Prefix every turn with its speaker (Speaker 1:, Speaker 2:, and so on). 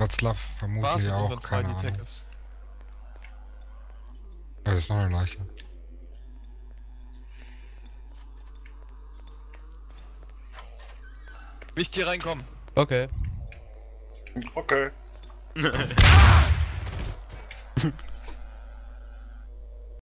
Speaker 1: Watzlaw vermutlich auch, keine Ahnung. Ja, das ist noch eine Leiche.
Speaker 2: Nicht hier reinkommen.
Speaker 3: Okay.
Speaker 4: Okay.